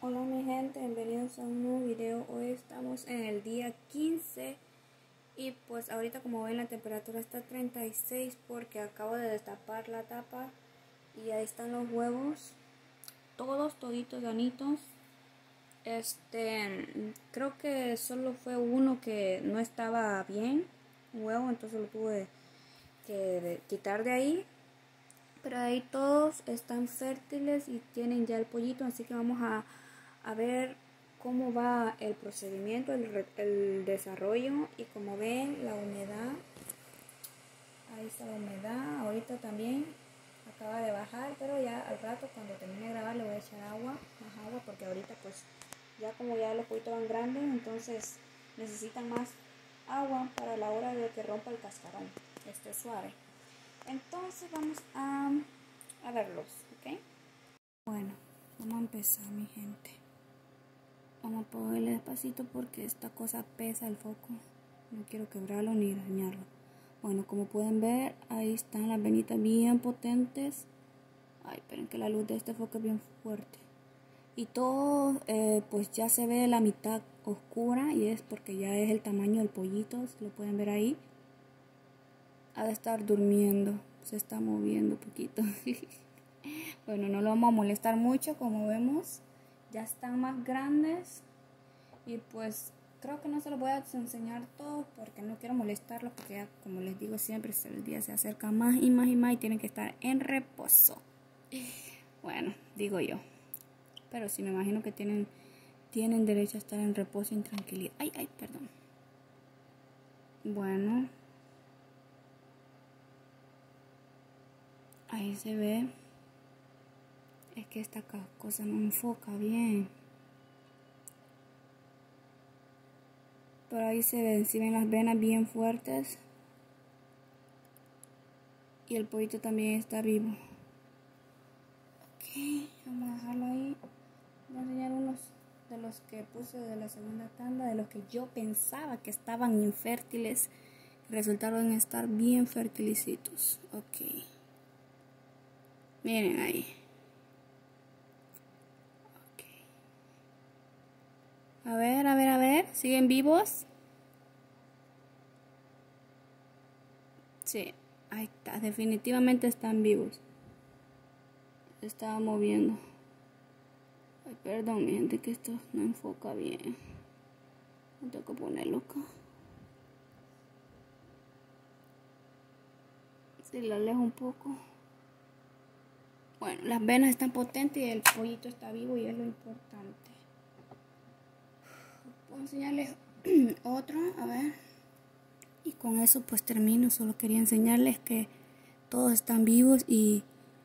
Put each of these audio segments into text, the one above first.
Hola mi gente, bienvenidos a un nuevo video. Hoy estamos en el día 15 y pues ahorita como ven la temperatura está 36 porque acabo de destapar la tapa y ahí están los huevos, toditos ganitos. Creo que solo fue uno que no estaba bien, un huevo, entonces lo tuve que quitar de ahí. Pero ahí todos están fértiles y tienen ya el pollito, así que vamos a ver cómo va el procedimiento, el desarrollo. Y como ven, la humedad, ahí está la humedad, ahorita también acaba de bajar, pero ya al rato cuando termine de grabar le voy a echar agua, más agua, porque ahorita pues ya como ya los pollitos van grandes, entonces necesitan más agua para la hora de que rompa el cascarón, esté suave. Entonces vamos a verlos, ¿ok? Bueno, vamos a empezar mi gente. Vamos a ponerle despacito porque esta cosa pesa el foco. No quiero quebrarlo ni dañarlo. Bueno, como pueden ver, ahí están las venitas bien potentes. Ay, esperen que la luz de este foco es bien fuerte. Y todo, pues ya se ve la mitad oscura y es porque ya es el tamaño del pollito, si lo pueden ver ahí. Ha de estar durmiendo, se está moviendo un poquito. Bueno, no lo vamos a molestar mucho, como vemos ya están más grandes y pues creo que no se los voy a enseñar todos porque no quiero molestarlos, porque ya, como les digo siempre, el día se acerca más y más y más y tienen que estar en reposo. Bueno, digo yo, pero sí me imagino que tienen derecho a estar en reposo y en tranquilidad. Ay, perdón. Bueno, ahí se ve. Es que esta cosa no enfoca bien. Pero ahí se ven, si ven las venas bien fuertes. Y el pollito también está vivo. Ok, vamos a dejarlo ahí. Voy a enseñar unos de los que puse de la segunda tanda, de los que yo pensaba que estaban infértiles. Resultaron estar bien fertilicitos. Ok. Miren ahí. A ver, ¿siguen vivos? Sí, ahí está, definitivamente están vivos. Se estaba moviendo. Ay, perdón, mi gente, que esto no enfoca bien. Tengo que ponerlo acá. Si lo alejo un poco. Bueno, las venas están potentes y el pollito está vivo y es lo importante. Voy a enseñarles otro, a ver. Y con eso pues termino. Solo quería enseñarles que todos están vivos y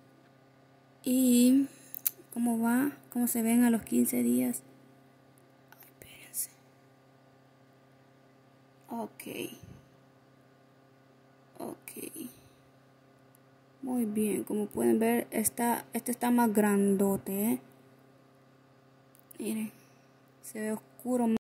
cómo va, cómo se ven a los 15 días. Ay, espérense. Ok. Muy bien, como pueden ver, este está más grandote, ¿eh? Miren, se ve oscuro.